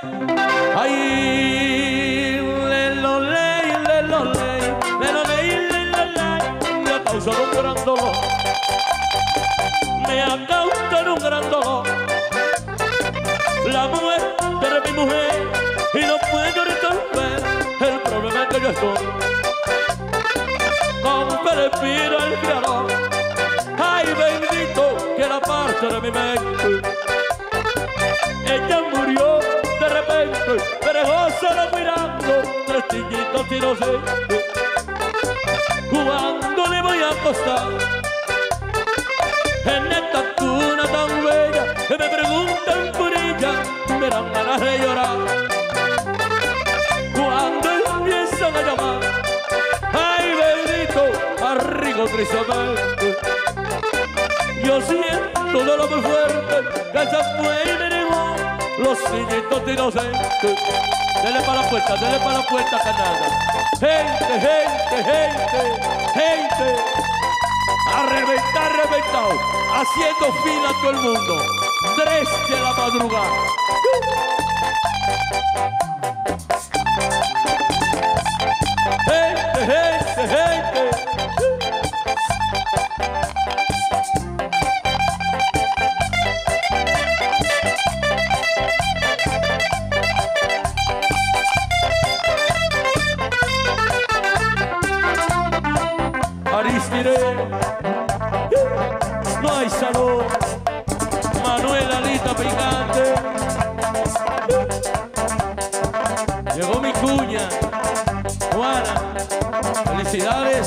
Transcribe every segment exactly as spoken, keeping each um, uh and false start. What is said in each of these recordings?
Ay, le lo ley, le lo ley, le lo ley, le lo ley, me ha causado un gran dolor, me ha causado un gran dolor la muerte de mi mujer y no puedo resolver el problema que yo estoy. Con que le pido al Creador, ay bendito, que la parte de mi mente. Ella murió de repente, me dejó solo mirando tres niñitos inocentes. Cuando le voy a acostar en esta cuna tan bella, que me preguntan por ella, me dan ganas de llorar. Cuando empiezan a llamar, ay bendito, arrigo tristemente, yo siento dolor muy fuerte, que se fue y me dejó los niñitos inocentes. Dele para la puerta, dele para la puerta, canalla. Gente, gente, gente, gente, a reventar, reventado, haciendo fila a todo el mundo. Tres de la madrugada. Gente, gente, gente. Aristide, no hay salud. Manuel Alita Picante, llegó mi cuña Juana. Felicidades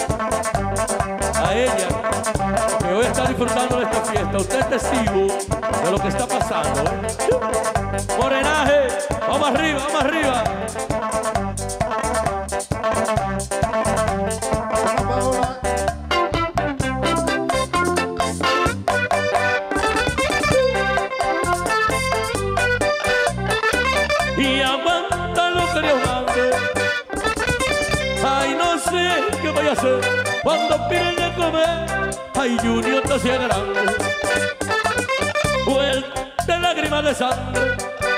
a ella, que hoy está disfrutando de esta fiesta. Usted es testigo de lo que está pasando, ¿eh? Morenaje, vamos arriba, vamos arriba. Y aguanta lo que Dios mande. Ay, no sé qué voy a hacer cuando piden de comer. Ay, Junior, te hacía grande, vuelta lágrimas de sangre.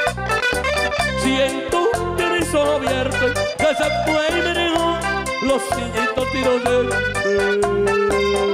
Siento que mi solo abierto, que se fue y me dejó los niñitos tiros de